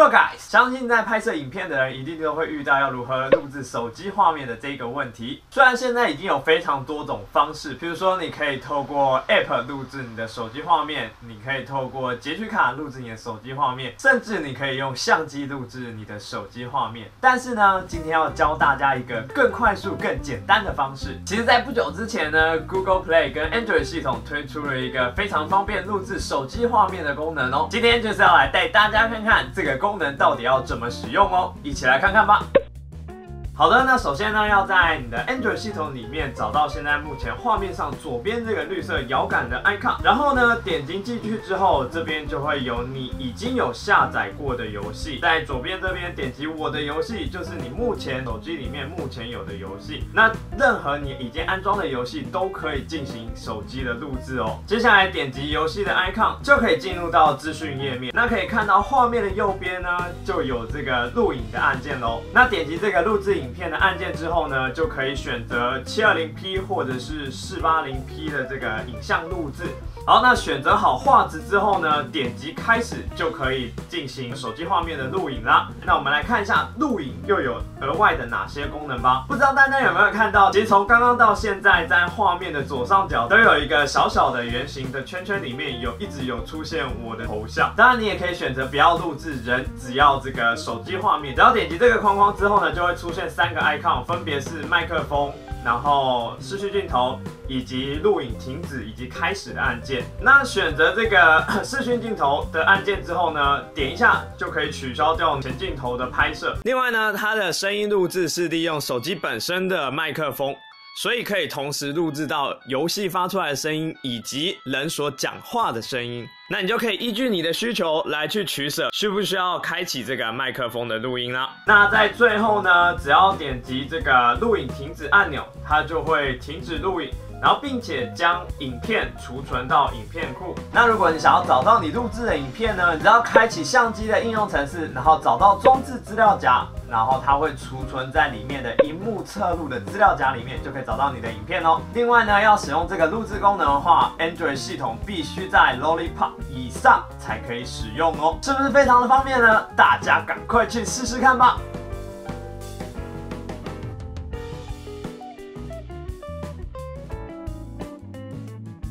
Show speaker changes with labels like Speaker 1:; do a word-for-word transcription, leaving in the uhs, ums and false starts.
Speaker 1: Hello guys， 相信在拍摄影片的人一定都会遇到要如何录制手机画面的这个问题。虽然现在已经有非常多种方式，比如说你可以透过 App 录制你的手机画面，你可以透过截取卡录制你的手机画面，甚至你可以用相机录制你的手机画面。但是呢，今天要教大家一个更快速、更简单的方式。其实，在不久之前呢 ，Google Play 跟 Android 系统推出了一个非常方便录制手机画面的功能哦。今天就是要来带大家看看这个功能到底要怎么使用哦，一起来看看吧。好的，那首先呢，要在你的 Android 系统里面找到现在目前画面上左边这个绿色摇杆的 icon， 然后呢，点击进去之后，这边就会有你已经有下载过的游戏，在左边这边点击我的游戏，就是你目前手机里面目前有的游戏。那任何你已经安装的游戏都可以进行手机的录制哦。接下来点击游戏的 icon， 就可以进入到资讯页面。那可以看到画面的右边呢，就有这个录影的按键喽。那点击这个录制影片的按键之后呢，就可以选择 七二零 P 或者是 四八零 P 的这个影像录制。好，那选择好画质之后呢，点击开始就可以进行手机画面的录影啦。那我们来看一下录影又有额外的哪些功能吧。不知道大家有没有看到，其实从刚刚到现在，在画面的左上角都有一个小小的圆形的圈圈，里面有一直有出现我的头像。当然，你也可以选择不要录制人，只要这个手机画面。只要点击这个框框之后呢，就会出现三个 icon， 分别是麦克风，然后视讯镜头，以及录影停止以及开始的按键。那选择这个视讯镜头的按键之后呢，点一下就可以取消掉前镜头的拍摄。另外呢，它的声音录制是利用手机本身的麦克风，所以可以同时录制到游戏发出来的声音以及人所讲话的声音。那你就可以依据你的需求来去取舍，需不需要开启这个麦克风的录音啦？那在最后呢，只要点击这个录影停止按钮，它就会停止录影，然后并且将影片储存到影片库。那如果你想要找到你录制的影片呢，你只要开启相机的应用程式，然后找到装置资料夹，然后它会储存在里面的萤幕侧录的资料夹里面，就可以找到你的影片哦。另外呢，要使用这个录制功能的话 ，Android 系统必须在 Lollipop 以上才可以使用哦，是不是非常的方便呢？大家赶快去试试看吧。